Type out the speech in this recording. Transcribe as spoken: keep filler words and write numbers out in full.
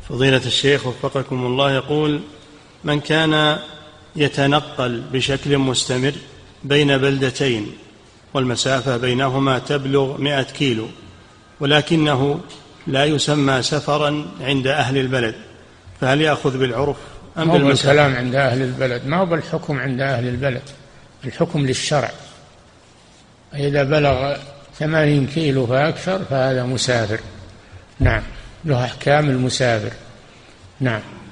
فضيلة الشيخ وفقكم الله، يقول: من كان يتنقل بشكل مستمر بين بلدتين والمسافة بينهما تبلغ مئة كيلو، ولكنه لا يسمى سفرا عند أهل البلد، فهل يأخذ بالعرف أم بالمسافة؟ ما هو الكلام عند أهل البلد، ما هو بالحكم عند أهل البلد، الحكم للشرع. إذا بلغ ثمانين كيلو فأكثر فهذا مسافر، نعم، له أحكام المسافر، نعم.